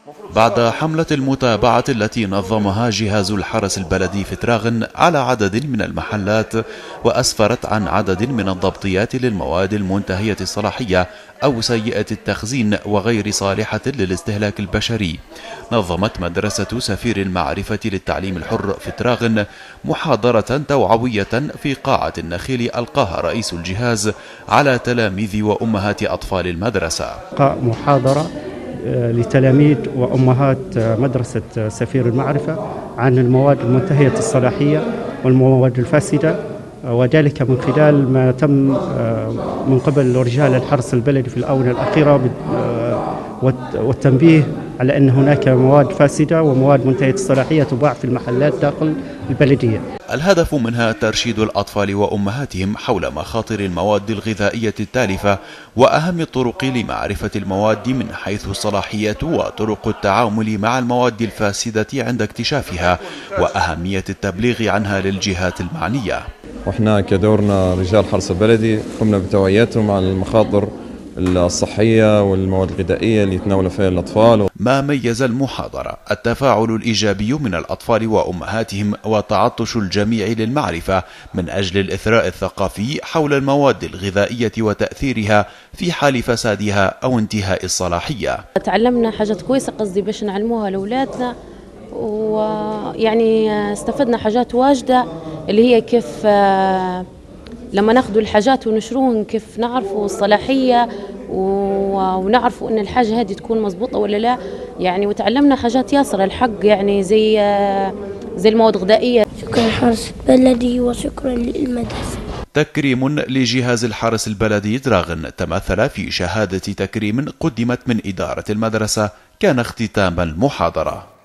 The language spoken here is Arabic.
بعد حملة المتابعة التي نظمها جهاز الحرس البلدي في تراغن على عدد من المحلات وأسفرت عن عدد من الضبطيات للمواد المنتهية الصلاحية أو سيئة التخزين وغير صالحة للاستهلاك البشري، نظمت مدرسة سفير المعرفة للتعليم الحر في تراغن محاضرة توعوية في قاعة النخيل ألقاها رئيس الجهاز على تلاميذ وأمهات أطفال المدرسة. محاضرة لتلاميذ وأمهات مدرسة سفير المعرفة عن المواد المنتهية الصلاحية والمواد الفاسدة، وذلك من خلال ما تم من قبل رجال الحرس البلدي في الآونة الأخيرة والتنبيه على أن هناك مواد فاسدة ومواد منتهية الصلاحية تباع في المحلات داخل البلدية. الهدف منها ترشيد الأطفال وأمهاتهم حول مخاطر المواد الغذائية التالفة وأهم الطرق لمعرفة المواد من حيث الصلاحية وطرق التعامل مع المواد الفاسدة عند اكتشافها وأهمية التبليغ عنها للجهات المعنية. وإحنا كدورنا رجال الحرس البلدي قمنا بتوعيتهم على المخاطر الصحية والمواد الغذائية اللي يتناولها فيها الأطفال. ما ميز المحاضرة التفاعل الإيجابي من الأطفال وأمهاتهم وتعطش الجميع للمعرفة من أجل الإثراء الثقافي حول المواد الغذائية وتأثيرها في حال فسادها أو انتهاء الصلاحية. تعلمنا حاجات كويسة باش نعلموها لأولادنا، ويعني استفدنا حاجات واجدة اللي هي كيف لما ناخذوا الحاجات ونشروهم كيف نعرفوا الصلاحية ونعرفوا ان الحاجة هذه تكون مضبوطة ولا لا، يعني وتعلمنا حاجات ياسر الحق، يعني زي المواد الغذائية. شكرا للحرس البلدي وشكرا للمدرسة. تكريم لجهاز الحرس البلدي تراغن تمثل في شهادة تكريم قدمت من إدارة المدرسة كان اختتام المحاضرة.